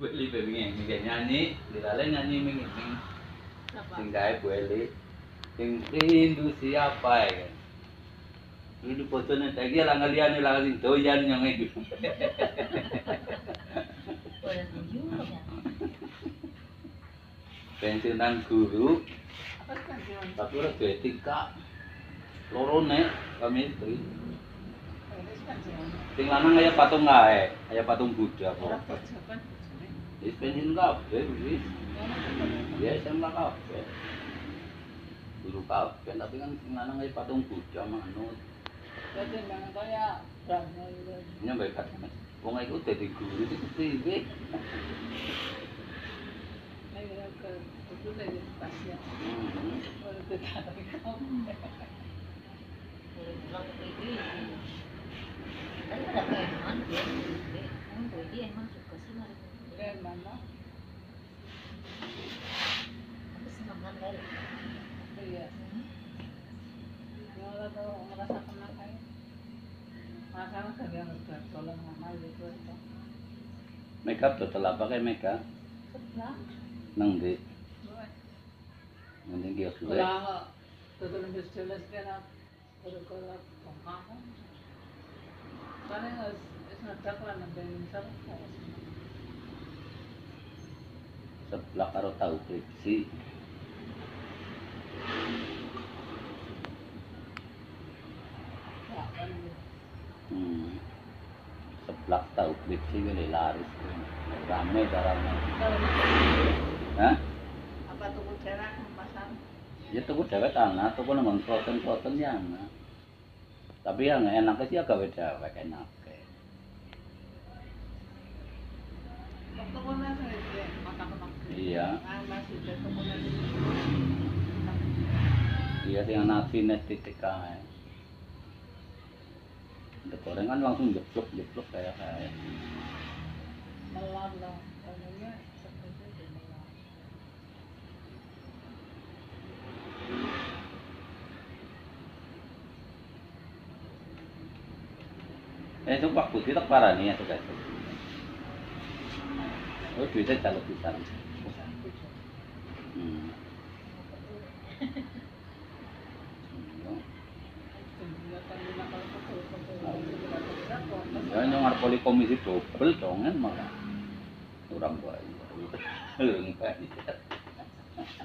Beli pengen nyanyi, dilalen nyanyi mingin. Sing gawe beli. Sing rindu siapa ya? Rindu bojone saiki lah ngaliyane lah sing doyan nyong iki. Pensiunan guru. Tapi ora duwe etika. Loro nek kami istri. Sing lanang kaya patung ae, kaya patung Buddha kok. Wis pensiun kabeh wis. Ya SMA kabeh. Guru kabeh tapi kan sing lanang kaya patung Buddha manut. Dadi nang kaya Brahma itu. Nyampe kat. Wong iku dadi guru iki piye? Nek ora ke itu dadi pasien. Ora ketara kamu. Bilang ke ini tadi ada keeman dia emang Boydi emang suka sih mari Mana? tapi senang kan dari Iya. Kalau tahu ngerasa kena kayak masalah kalian udah tolong mama gitu itu. Makeup total apa kayak makeup? Sebelah. Nang ndi? Dua. Mending kios gue. Kalau tuh lebih jelas kan kalau kamu karena harus ngadak lah nanti misal Seblak karo tahu kripsi. Seblak tahu kripsi gini laris. Rame caranya. Hah? apa tuh daerah pasar Ya tuku dewek tanah, tuku nang kroten-kroten ya. Tapi yang enaknya sih gawe dewek enake. waktu mana saya makan Iya. masih ada kemudian Iya sing ana fines titik kae. Goreng kan langsung jeblok kayak melar lah katanya seperti itu melar. Itu Pak Putih tak parani ya guys. Oh duitnya kalau bisa. Ya nyong arep poli komisi double dong kan malah. Orang tua.